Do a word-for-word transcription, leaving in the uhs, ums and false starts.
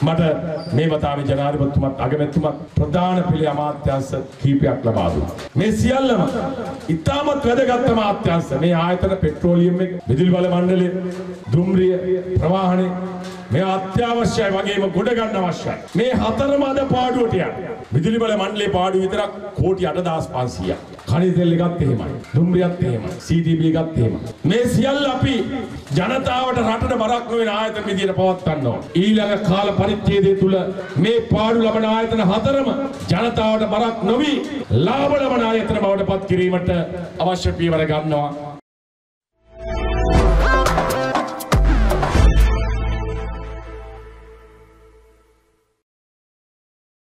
මට මේ වතාවේ ජනාධිපතිතුමත් අගමැතිතුමත් ප්‍රධාන පෙළේ අමාත්‍යාංශ කීපයක් ලබා දුන්නා. මේ සියල්ලම ඉතාමත් වැදගත් අමාත්‍යාංශ. මේ ආයතන පෙට්‍රෝලියම් එක, විදුලි බල මණ්ඩලය, දුම්රිය, ප්‍රවාහනය මේ අත්‍යවශ්‍යයි වගේම ගොඩ ගන්න අවශ්‍යයි. මේ හතරම අද පාඩුවට යනවා. විදුලි බල මණ්ඩලයේ පාඩුව විතරක් කෝටි අටදාස් පන්සීයක්. කණි තෙල් එකත් එහෙමයි. දුම්රියත් එහෙමයි. සී ටී බී එකත් එහෙමයි. මේ සියල්ල අපි ජනතාවට රටට බරක් නොවන ආයතන විදියට පවත්වන්න ඕන. ඊළඟ කාල පරිච්ඡේදය තුල මේ පාඩු ලබන ආයතන හතරම ජනතාවට බරක් නොවි ලාභ ලබන ආයතන බවට පත් කිරීමට අවශ්‍ය පියවර ගන්නවා.